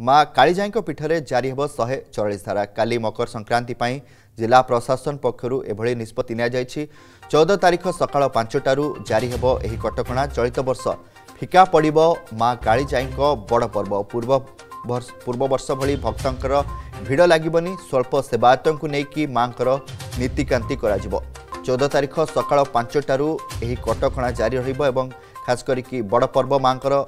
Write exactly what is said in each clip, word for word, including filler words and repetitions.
माँ कालीजाई पीठरे जारी हेब शहे चौरालीस धारा। काली मकर संक्रांति पाई जिला प्रशासन पक्षरु एभली निष्पत्ति निया जायछि। चौदह तारीख सकाळ पांचटारू जारी हेब एही कटकणा। चलित वर्ष फिका पड़िबो माँ कालीजाई बड़ पर्व। पूर्व वर्ष पूर्व वर्ष भली भक्तंकर भिड़ लागिबनी। स्वल्प सेवायतों नेकी मांकर नीतिकांति कराजिबो। चौदह तारीख सकाळ पांचटारू एही कटकणा जारी रहिबो एवं खास करिकी बड़ पर्व मांकर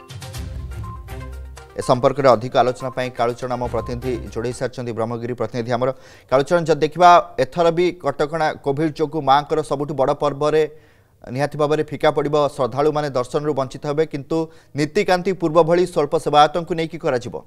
ए संपर्क में अधिक आलोचना पाई कालुचरण आम प्रतिनिधि जोड़े सारी ब्रह्मगिरी प्रतिनिधि आमर कालुचरण जब देखा एथर भी कटकणा कोविड जो माँ सबुठ बड़ पर्व निहाती भाव में फिका पड़ श्रद्धालु मैंने दर्शन रु वंचित हे किंतु नीतिकांति पूर्व भली स्वल्प सेवायतों को लेकिन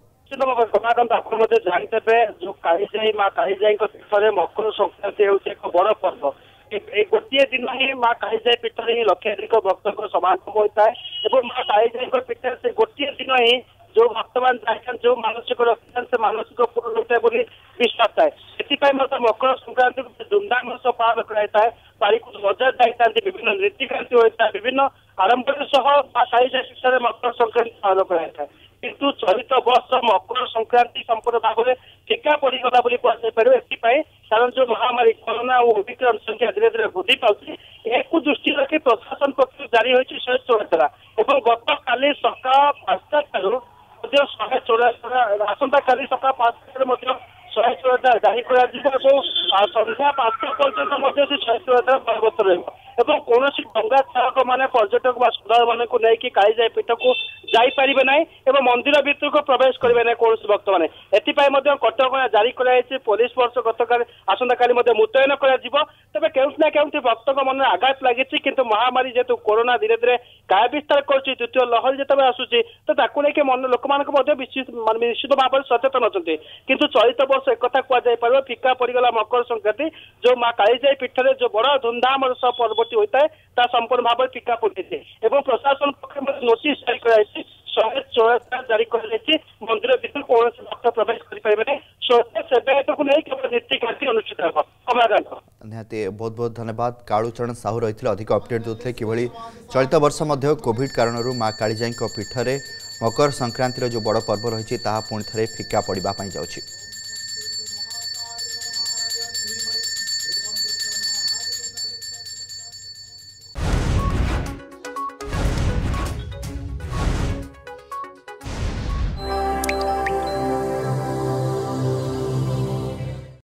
जानते जो कालीजाई माँ कालीजाई पीठर मकर संक्रांति एक बड़ पर्व। गोटे दिन ही माँ कालीजाई पीठर ही लक्षाधिक भक्त समागम होता है। माँ कालीजाई पीठर से गोटे दिन ही जो भक्तमान चाहे जो मानसिक रखते से मानसिक पूर्ण होता है बोली विश्वास है। मकर संक्रांति धूमधाम सह पालन कराई है। पारिक मजा जाती विभिन्न नीतिकांति होता है। विभिन्न आरंभ सह कालीजाई पीठर मकर संक्रांति पालन कराई है। किंतु चलित वर्ष मकर संक्रांति संपूर्ण भाव में फिका पड़गला कारण जो महामारी कोरोना और ओमिक्रॉन संख्या धीरे धीरे वृद्धि पाती एक दृष्टि रखी प्रशासन पक्ष जारी होती शहे चौरासी और गत काली सका पांचटा शहे चौरासी आसंता काली सका पांचटा शहे चौरासी जारी कर संध्या पांचटा पर्यटन शहे चौरासी बलवत्तर रही कौन डा चालक मैंने पर्यटक श्रद्धा मान नहीं कालीजाई पीठ को जापारे ना और मंदिर भितर को प्रवेश करेंगे ना कौन भक्त मैंने एपाई कटकणा जारी कर पुलिस फोर्स गतकाल आसंता काली मुतयन कर तेज केउना केउठी भक्त मन आघात लगी कि महामारी जेहेतु कोरोना धीरे धीरे काय विस्तार कर द्वितीय लहरी जो आसूसी तो ताकूक मन लोक निश्चित भाव में सचेतन अच्छा किंतु चलित वर्ष एक कहुपर फिका पड़गला मकर संक्रांति जो माँ कालीजाई पीठर जो बड़ धूमधाम सह पर्वटी होता है संपूर्ण भाव में फिका पड़े प्रशासन पक्ष नोटिस जारी कर शहे चौरासी जारी कर मंदिर भीतर कौन भक्त प्रवेश करेंगे सेवायत को नहीं केवल नीतिकांति अनुष्ठित हो। निहाती बहुत बहुत धन्यवाद। कालुचरण साहू रही अधिक अपडेट दूसरे कि चलित वर्ष कोविड कारण माँ कालीजाई पीठरे मकर संक्रांतिर जो बड़ पर्व रही पुणी थे फिका पड़ा जाऊँगी।